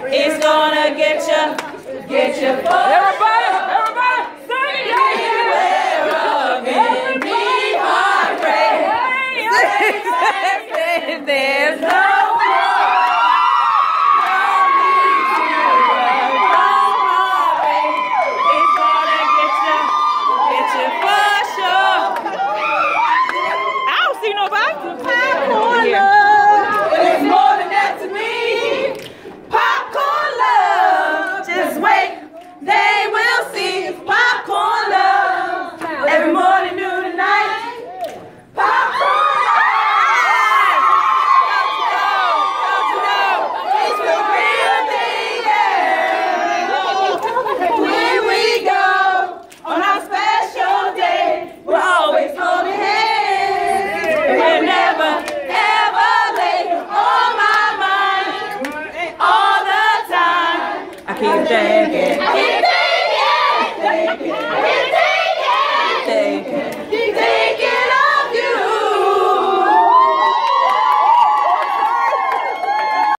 It's gonna get you for Everybody, sing it! There's no I keep thinking.